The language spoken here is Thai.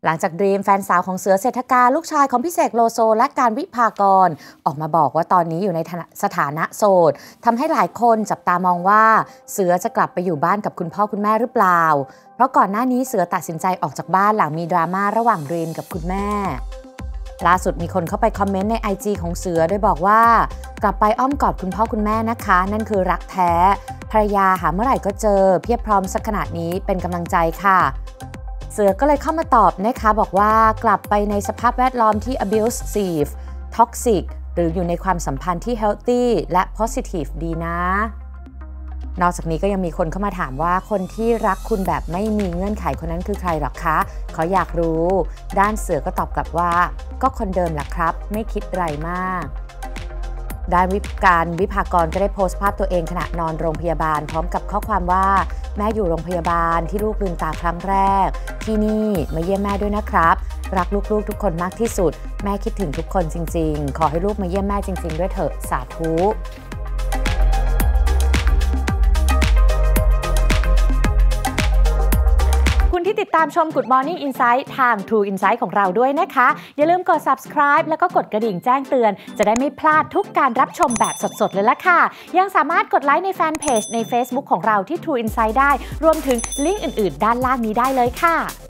หลังจากดรีมแฟนสาวของเสือเศรษฐการลูกชายของพี่เสกโลโซและการวิภากรออกมาบอกว่าตอนนี้อยู่ในสถานะโสดทำให้หลายคนจับตามองว่าเสือจะกลับไปอยู่บ้านกับคุณพ่อคุณแม่หรือเปล่าเพราะก่อนหน้านี้เสือตัดสินใจออกจากบ้านหลังมีดราม่าระหว่างดรีมกับคุณแม่ล่าสุดมีคนเข้าไปคอมเมนต์ใน IG ของเสือโดยบอกว่ากลับไปอ้อมกอดคุณพ่อคุณแม่นะคะนั่นคือรักแท้ภรรยาหาเมื่อไหร่ก็เจอเพียบพร้อมสักขนาดนี้เป็นกำลังใจค่ะเสือก็เลยเข้ามาตอบนะคะบอกว่ากลับไปในสภาพแวดล้อมที่ abusive toxic หรืออยู่ในความสัมพันธ์ที่ healthy และ positive ดีนะนอกจากนี้ก็ยังมีคนเข้ามาถามว่าคนที่รักคุณแบบไม่มีเงื่อนไขคนนั้นคือใครหรอคะเขาอยากรู้ด้านเสือก็ตอบกลับว่าก็คนเดิมแหละครับไม่คิดอะไรมากด้านการวิภากรก็ได้โพสต์ภาพตัวเองขณะนอนโรงพยาบาลพร้อมกับข้อความว่าแม่อยู่โรงพยาบาลที่ลูกลืมตาครั้งแรกที่นี่มาเยี่ยมแม่ด้วยนะครับรักลูกๆทุกคนมากที่สุดแม่คิดถึงทุกคนจริงๆขอให้ลูกมาเยี่ยมแม่จริงๆด้วยเถอะสาธุที่ติดตามชม Good Morning Insight ทาง True Insight ของเราด้วยนะคะอย่าลืมกด subscribe แล้วก็กดกระดิ่งแจ้งเตือนจะได้ไม่พลาดทุกการรับชมแบบสดๆเลยล่ะค่ะยังสามารถกดไลค์ในแฟนเพจใน Facebook ของเราที่ True Insight ได้รวมถึงลิงก์อื่นๆด้านล่างนี้ได้เลยค่ะ